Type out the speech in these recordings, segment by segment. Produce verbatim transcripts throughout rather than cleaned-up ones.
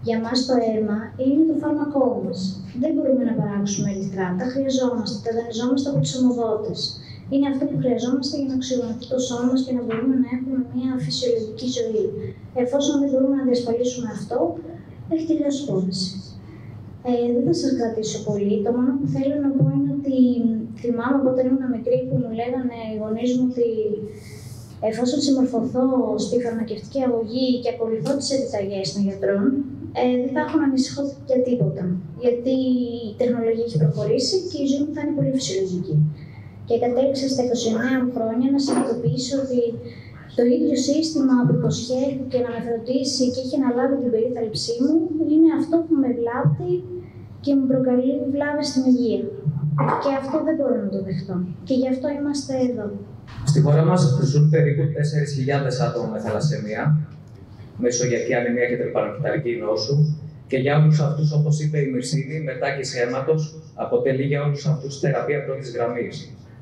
Για μας το αίμα είναι το φάρμακό μας. Δεν μπορούμε να παράξουμε ερυθρά, τα χρειαζόμαστε, τα δανειζόμαστε από τους αιμοδότες. Είναι αυτό που χρειαζόμαστε για να οξυγονωθεί το σώμα μας και να μπορούμε να έχουμε μια φυσιολογική ζωή. Εφόσον δεν μπορούμε να διασφαλίσουμε αυτό, έχει τελειώσει η υπόθεση. Ε, δεν θα σας κρατήσω πολύ. Το μόνο που θέλω να πω είναι ότι θυμάμαι από όταν ήμουν μικρή που μου λέγανε οι γονείς μου ότι εφόσον συμμορφωθώ στη φαρμακευτική αγωγή και ακολουθώ τις επιταγές των γιατρών, ε, δεν θα έχω να ανησυχώ για τίποτα. Γιατί η τεχνολογία έχει προχωρήσει και η ζωή μου θα είναι πολύ φυσιολογική. Και κατέληξα στα είκοσι εννέα μου χρόνια να συνειδητοποιήσω ότι το ίδιο σύστημα που υποσχέθηκε να με φροντίσει και έχει αναλάβει την περίθαλψή μου είναι αυτό που με βλάπτει και μου προκαλεί βλάβες στην υγεία. Και αυτό δεν μπορώ να το δεχτώ. Και γι' αυτό είμαστε εδώ. Στη χώρα μας ζουν περίπου τέσσερις χιλιάδες άτομα με θαλασσαιμία, μεσογειακή ανεμία και τρυπανοκυταρική νόσου, και για όλους αυτούς, όπως είπε η Μυρσίνη, η μετάκηση αίματος αποτελεί για όλους αυτούς θεραπεία πρώτης γραμμής.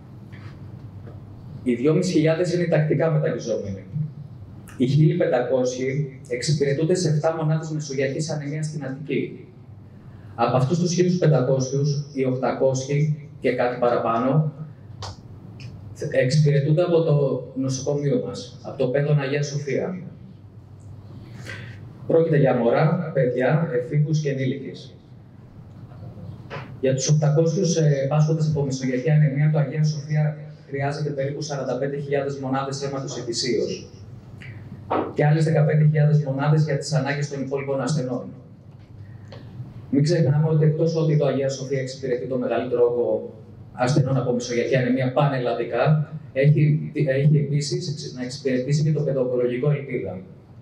Οι δυόμισι χιλιάδες είναι οι τακτικά μεταγγιζόμενοι. Οι χίλια πεντακόσιοι εξυπηρετούνται σε επτά μονάδες μεσογειακής ανεμίας στην Αττική. Από αυτούς τους χίλια πεντακόσιους, οι οκτακόσιοι και κάτι παραπάνω εξυπηρετούνται από το νοσοκομείο μας, από το Πέδων Αγία Σοφία. Πρόκειται για μωρά, παιδιά, εφήβους και ενήλικες. Για τους οκτακόσιους πάσχοντες από μεσογειακή ανεμία, το Αγία Σοφία χρειάζεται περίπου σαράντα πέντε χιλιάδες μονάδες αίματος ετησίως και άλλες δεκαπέντε χιλιάδες μονάδες για τις ανάγκες των υπόλοιπων ασθενών. Μην ξεχνάμε ότι εκτός ότι το Αγία Σοφία εξυπηρετεί το μεγαλύτερο όγκο ασθενών από μεσογειακή ανεμία πανελλαδικά, έχει, έχει επίσης να εξυπηρετήσει και το παιδοογκολογικό Ελπίδα.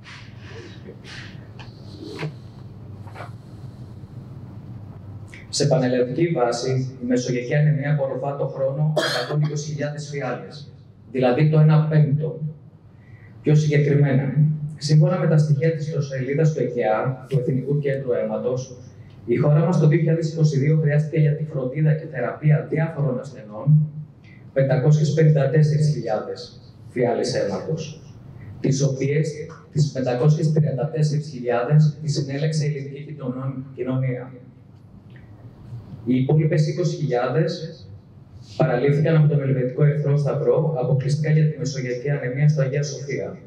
Σε πανελλαδική βάση, η μεσογειακή ανεμία απορροφά το χρόνο εκατόν είκοσι χιλιάδες φιάλες, δηλαδή το ένα πέμπτο. Πιο συγκεκριμένα, σύμφωνα με τα στοιχεία της ιστοσελίδας του ΕΚΕΑ, του Εθνικού Κέντρου Αίματος, η χώρα μας το δύο χιλιάδες είκοσι δύο χρειάστηκε για τη φροντίδα και θεραπεία διάφορων ασθενών πεντακόσιες πενήντα τέσσερις χιλιάδες φιάλες αίματος, τις οποίες τις πεντακόσιες τριάντα τέσσερις χιλιάδες τις συνέλεξε η ελληνική κοινωνία. Οι υπόλοιπες είκοσι χιλιάδες παραλήφθηκαν από τον Ελβετικό Ερυθρό Σταυρό αποκλειστικά για τη μεσογειακή ανεμία στο Αγία Σοφία.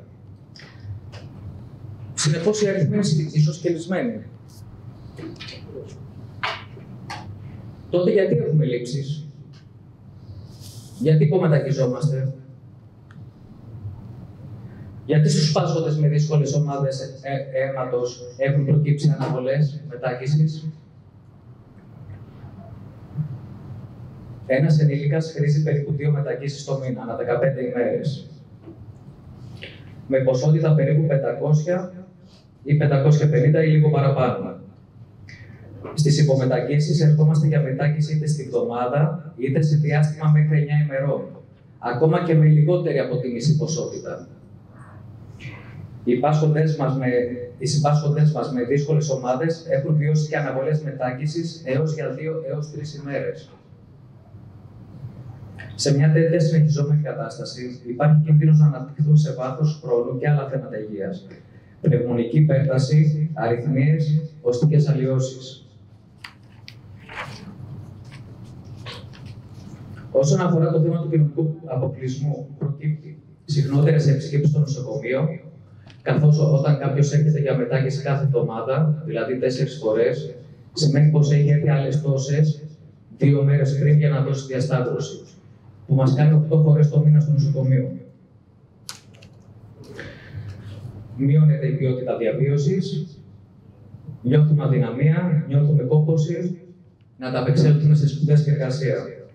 Συνεπώς, οι αριθμοί είναι ισοσκελισμένοι. Τότε γιατί έχουμε λήψεις, γιατί υπομετακιζόμαστε, γιατί στους πάσχοντες με δύσκολες ομάδες αίματος έχουν προκύψει αναβολές μετάκησης. Ένας ενήλικας χρήζει περίπου δύο μετακίσεις το μήνα, ανά δεκαπέντε ημέρες, με ποσότητα περίπου πεντακόσια ή πεντακόσια πενήντα ή λίγο παραπάνω. Στις υπομετακίσεις ερχόμαστε για μετάκιση είτε στη βδομάδα, είτε σε διάστημα μέχρι εννιά ημερών, ακόμα και με λιγότερη από τη μισή ποσότητα. Οι πάσχοντες μας με, οι συμπάσχοντες μας με δύσκολες ομάδες έχουν βιώσει και αναβολές μετάκισης έως για δύο έως τρεις ημέρες. Σε μια τέτοια συνεχιζόμενη κατάσταση υπάρχει κίνδυνος να αναπτυχθούν σε βάθος χρόνου και άλλα θέματα υγείας, πνευμονική υπέρταση, αρρυθμίες, οστικές αλλοιώσεις. Όσον αφορά το θέμα του κοινωνικού αποκλεισμού, προκύπτει συχνότερα σε επισκέψεις στο νοσοκομείο, καθώς όταν κάποιος έρχεται για μετάκιση κάθε εβδομάδα, δηλαδή τέσσερις φορές, σημαίνει πως έχει έρθει άλλες τόσες δύο μέρες πριν για να δώσει διασταύρωση, που μας κάνει οκτώ φορές το μήνα στο νοσοκομείο. Μειώνεται η ποιότητα διαβίωσης, νιώθουμε αδυναμία, νιώθουμε κόπωση να τα απεξέλθουμε σε σπουδές και εργασία.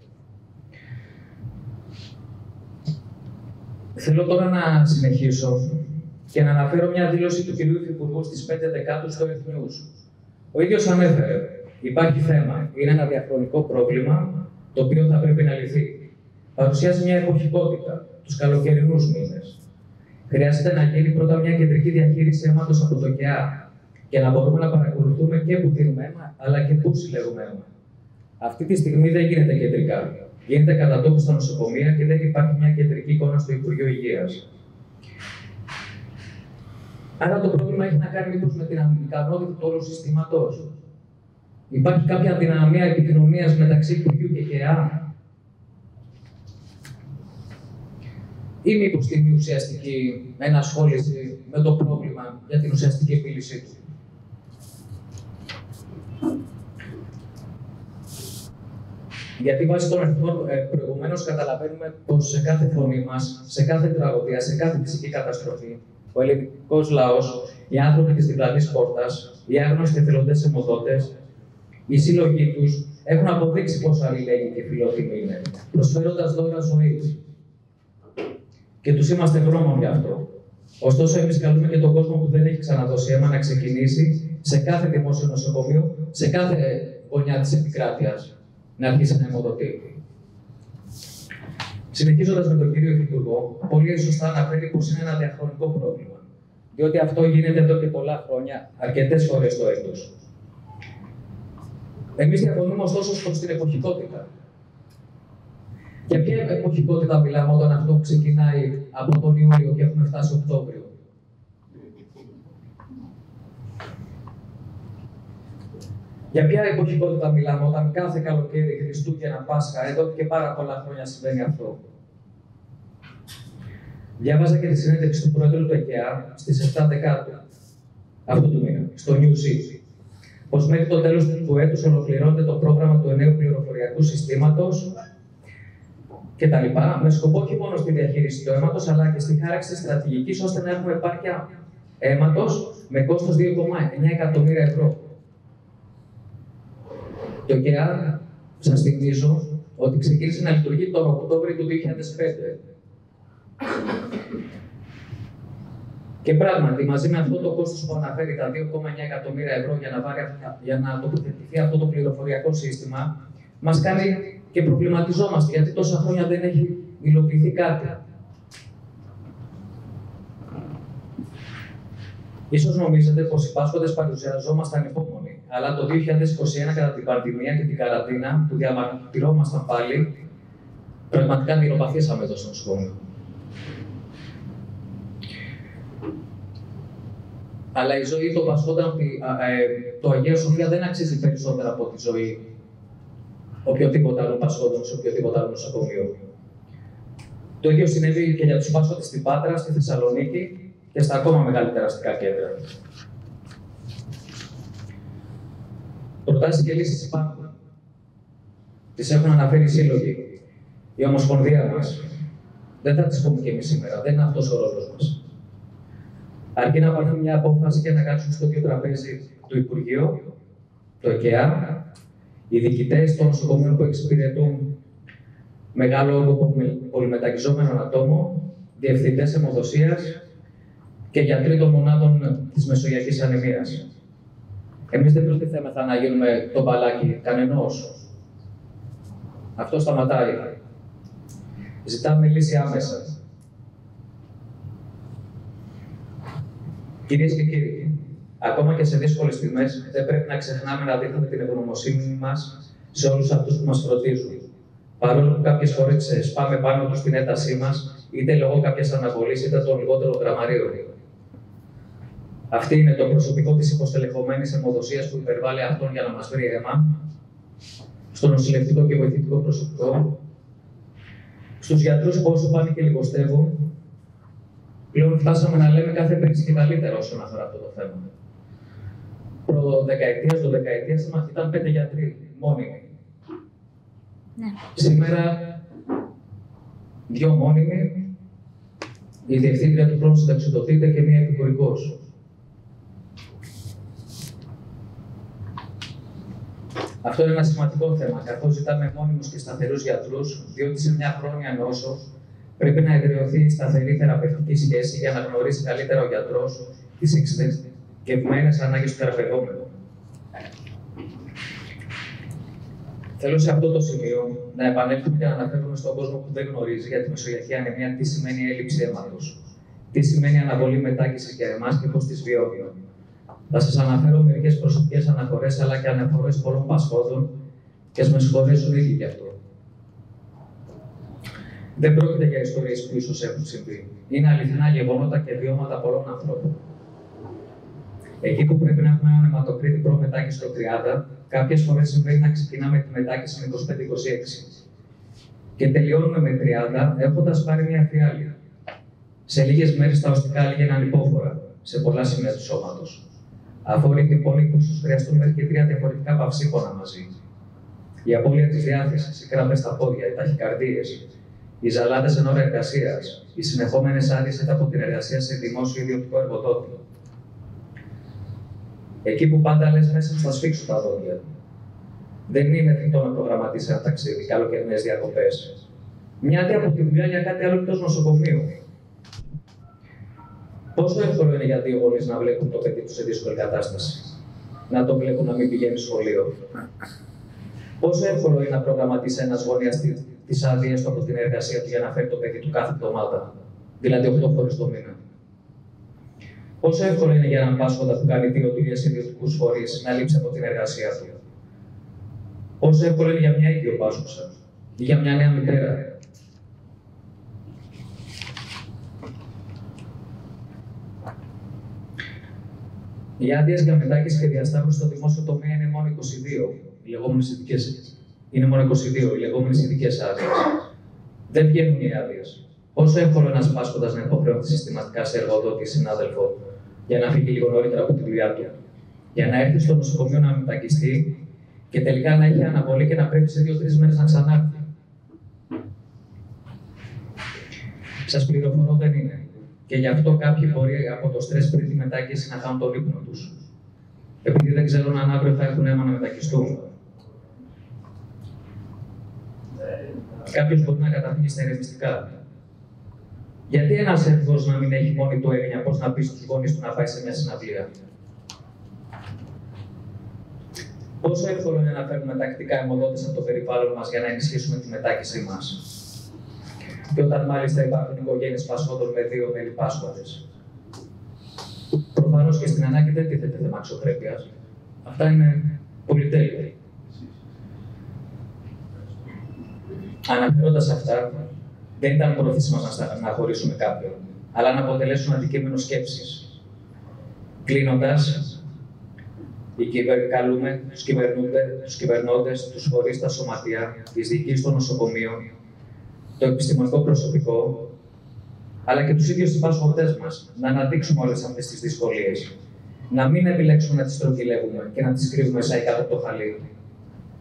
Θέλω τώρα να συνεχίσω και να αναφέρω μια δήλωση του κυρίου Υφυπουργού στις πέντε Δεκάτου στο Earth News. Ο ίδιος ανέφερε: υπάρχει θέμα, είναι ένα διαχρονικό πρόβλημα το οποίο θα πρέπει να λυθεί. Παρουσιάζει μια εποχικότητα, τους καλοκαιρινούς μήνες. Χρειάζεται να γίνει πρώτα μια κεντρική διαχείριση αίματος από το ΚΕΑ και να μπορούμε να παρακολουθούμε και που δίνουμε αίμα, αλλά και πού συλλέγουμε αίμα. Αυτή τη στιγμή δεν γίνεται κεντρικά. Γίνεται κατά τόπου στα νοσοκομεία και δεν υπάρχει μια κεντρική εικόνα στο Υπουργείο Υγείας. Άρα το πρόβλημα έχει να κάνει μήπως με την ανικανότητα του όλου συστήματος. Υπάρχει κάποια αδυναμία επικοινωνίας μεταξύ Υπουργείου και ΚΕΑ. Ή μήπως την ουσιαστική ενασχόληση με το πρόβλημα για την ουσιαστική επίλυσή του. Γιατί βάσει των αριθμών προηγουμένως καταλαβαίνουμε πως σε κάθε φωνή μας, σε κάθε τραγωδία, σε κάθε φυσική καταστροφή, ο ελληνικός λαός, οι άνθρωποι της διπλανής πόρτας, οι άγνωστοι εθελοντές αιμοδότες, οι σύλλογοι τους έχουν αποδείξει πόσο αλληλέγγυοι και φιλότιμοι είναι, προσφέροντας δώρα ζωής. Και τους είμαστε ευγνώμων γι' αυτό. Ωστόσο, εμείς καλούμε και τον κόσμο που δεν έχει ξαναδώσει αίμα να ξεκινήσει σε κάθε δημόσιο νοσοκομείο, σε κάθε γωνιά της επικράτειας, να αρχίσει να αιμοδοτεί. Συνεχίζοντας με τον κύριο Υφυπουργό, πολύ σωστά αναφέρει πως είναι ένα διαχρονικό πρόβλημα. Διότι αυτό γίνεται εδώ και πολλά χρόνια, αρκετές φορές το έτος. Εμείς διαφωνούμε ωστόσο προς την εποχικότητα. Για ποια εποχικότητα μιλάμε όταν αυτό ξεκινάει από τον Ιούλιο και έχουμε φτάσει Οκτώβριο? Για ποια εποχικότητα μιλάμε όταν κάθε καλοκαίρι, Χριστούγεννα, Πάσχα, εδώ και πάρα πολλά χρόνια συμβαίνει αυτό? Διάβαζα και τη συνέντευξη του Πρόεδρου του ΕΚΕΑ στις επτά Δεκάτου αυτού του μήνα, στο News, πως μέχρι το τέλος του έτους ολοκληρώνεται το πρόγραμμα του νέου πληροφοριακού συστήματος κτλ. Με σκοπό όχι μόνο στη διαχείριση του αίματος, αλλά και στη χάραξη της στρατηγικής, ώστε να έχουμε επάρκεια αίματος με κόστος δύο κόμμα εννιά εκατομμύρια ευρώ. Το ΚΕΑ, σας θυμίζω, ότι ξεκίνησε να λειτουργεί τον Οκτώβριο του δύο χιλιάδες πέντε. Και πράγματι, μαζί με αυτό το κόστος που αναφέρει, τα δύο κόμμα εννιά εκατομμύρια ευρώ για να, βάλει, για να τοποθετηθεί αυτό το πληροφοριακό σύστημα, μας κάνει και προβληματιζόμαστε, γιατί τόσα χρόνια δεν έχει υλοποιηθεί κάτι. Ίσως νομίζετε πως οι πάσχοντες παρουσιαζόμασταν υπόμονοι, αλλά το δύο χιλιάδες είκοσι ένα, κατά την πανδημία και την καραντίνα, που διαμαρτυρόμασταν πάλι, πραγματικά μυροπαθήσαμε εδώ στο νοσοκομείο. Αλλά η ζωή των πασχόντων, ε, το Αγία Σοφία δεν αξίζει περισσότερα από τη ζωή οποιοδήποτε άλλο πασχόντων σε οποιοδήποτε άλλο νοσοκομείο. Το ίδιο συνέβη και για τους πάσχοντες στην Πάτρα, στη Θεσσαλονίκη και στα ακόμα μεγαλύτερα αστικά κέντρα. Προτάσεις και λύσεις υπάρχουν. Τις έχουν αναφέρει οι σύλλογοι. Η Ομοσπονδία μας. Δεν θα τις πούμε και εμείς σήμερα. Δεν είναι αυτός ο ρόλος μας. Αρκεί να πάρθει μια απόφαση και να κάτσουν στο ίδιο τραπέζι του Υπουργείου, το ΕΚΕΑ, οι διοικητές των νοσοκομείων που εξυπηρετούν μεγάλο όγκο πολυμεταγγιζόμενων ατόμων, διευθυντές αιμοδοσίας και γιατροί των μονάδων της μεσογειακής ανεμίας. Εμείς δεν προτιθέμεθα να γίνουμε το μπαλάκι κανενός. Αυτό σταματάει. Ζητάμε λύση άμεσα. Κυρίες και κύριοι, ακόμα και σε δύσκολες στιγμές, δεν πρέπει να ξεχνάμε να δείχνουμε την ευγνωμοσύνη μας σε όλους αυτούς που μας φροντίζουν. Παρόλο που κάποιες φορές σπάμε πάνω τους την έντασή μας, είτε λόγω κάποιας αναβολής, είτε των λιγότερων γραμμαρίων. Αυτή είναι το προσωπικό της υποστελεχωμένης αιμοδοσίας που υπερβάλλει αυτόν για να μας βρει αίμα, στο νοσηλευτικό και βοηθητικό προσωπικό, στους γιατρούς που όσο πάνε και λιγοστεύουν. Πλέον φτάσαμε να λέμε κάθε πέρυσι και καλύτερα όσον αφορά αυτό το θέμα. Προ δεκαετίας, το δεκαετίας ήταν πέντε γιατροί μόνιμοι. Ναι. Σήμερα δύο μόνιμοι, η διευθύντρια του χρόνου συνταξιοδοτείται και μία επικουρικός. Αυτό είναι ένα σημαντικό θέμα, καθώς ζητάμε μόνιμους και σταθερούς γιατρούς, διότι σε μια χρόνια νόσο πρέπει να εδραιωθεί σταθερή θεραπευτική σχέση για να γνωρίσει καλύτερα ο γιατρός τις εξειδικευμένες ανάγκες του θεραπευόμενου. Θέλω σε αυτό το σημείο να επανέλθουμε και να αναφέρουμε στον κόσμο που δεν γνωρίζει για τη μεσογειακή ανεμία τι σημαίνει έλλειψη αίματος, τι σημαίνει αναβολή μετάγγισης για εμάς και πώς τις βιώνει. Θα σας αναφέρω μερικές προσωπικές αναφορές αλλά και αναφορές πολλών πασχόντων και ας με συγχωρέσουν ήδη γι' αυτό. Δεν πρόκειται για ιστορίες που ίσως έχουν συμβεί. Είναι αληθινά γεγονότα και βιώματα πολλών ανθρώπων. Εκεί που πρέπει να έχουμε έναν αιματοκρίτη προ-μετάκιση στο τριάντα, κάποιες φορές συμβαίνει να ξεκινάμε τη μετάκιση με είκοσι πέντε είκοσι έξι. Και τελειώνουμε με τριάντα, έχοντας πάρει μια φιάλια. Σε λίγες μέρες τα οστικά λύγαιναν υπόφορα σε πολλά σημεία του σώματος. Αφόρητοι πόνοι ίσως χρειαστούν μέχρι και τρία διαφορετικά παυσίπονα μαζί. Η απώλεια της διάθεσης, οι κράμπες στα πόδια, οι ταχυκαρδίες, οι ζαλάδες εν ώρα εργασίας, οι συνεχόμενες άδειες είτε από την εργασία σε δημόσιο ή ιδιωτικό εργοδότη. Εκεί που πάντα λες μέσα θα σφίξουν τα δόντια. Δεν είναι εφικτό να προγραμματίσει ένα ταξίδι, καλοκαιρινές διακοπές. Μοιάται από τη δουλειά για κάτι άλλο εκτός νοσοκομείου. Πόσο εύκολο είναι για δύο γονείς να βλέπουν το παιδί τους σε δύσκολη κατάσταση, να το βλέπουν να μην πηγαίνει σχολείο. Πόσο εύκολο είναι να προγραμματίσει ένας γονέας τις άδειες του από την εργασία του για να φέρει το παιδί του κάθε εβδομάδα, δηλαδή οκτώ φορές το μήνα. Πόσο εύκολο είναι για έναν πάσχοντα που κάνει δύο δουλειές σε ιδιωτικούς φορείς να λείψει από την εργασία του. Πόσο εύκολο είναι για μια ίδιο πάσχουσα ή για μια νέα μητέρα. Οι άδειες για μετάκιση και διασταύρωση στο δημόσιο τομέα είναι μόνο είκοσι δύο, οι λεγόμενες ειδικές. Είναι μόνο είκοσι δύο, οι λεγόμενες ειδικές άδειες. Δεν βγαίνουν οι άδειες. Πόσο εύκολο είναι ένας πάσχοντας να υποχρεώνεται συστηματικά σε εργοδότη ή συνάδελφο για να φύγει λίγο νωρίτερα από τη δουλειά του, για να έρθει στο νοσοκομείο να μετακιστεί και τελικά να έχει αναβολή και να πρέπει σε δύο-τρεις μέρες να ξανάρθει. Σας πληροφορώ, δεν είναι. Και γι' αυτό κάποιοι μπορεί από το στρες πριν τη μετάκιση να χάνουν τον ύπνο τους. Επειδή δεν ξέρουν αν αύριο θα έχουν αίμα να μετακιστούν. Κάποιος μπορεί να καταφύγει στα ηρεμιστικά. Γιατί ένας έφηβος να μην έχει μόνη του έγνοια πώς να πει στους γονείς του να πάει σε μια συναυλία. Πόσο εύκολο είναι να φέρνουμε τακτικά αιμοδότες από το περιβάλλον μας για να ενισχύσουμε τη μετάκισή μας. Και όταν μάλιστα υπάρχουν οικογένειες πασχόντων με δύο μέλη πάσχοντες. Προφανώς και στην ανάγκη δεν τίθεται θέμα αξιοπρέπειας. Αυτά είναι πολυτέλεια. Αναφέροντας αυτά, δεν ήταν πρόθεση μας να, να χωρίσουμε κάποιον, αλλά να αποτελέσουν αντικείμενο σκέψης. Κλείνοντας, καλούμε τους τους κυβερνώντες, τους φορείς, τα σωματεία, τις διοικήσεις των νοσοκομείων, το επιστημονικό προσωπικό, αλλά και τους ίδιους τους πάσχοντές μας, να αναδείξουμε όλες αυτές τις δυσκολίες. Να μην επιλέξουμε να τις στρογγυλεύουμε και να τις κρύβουμε σαν κάτω από το χαλί,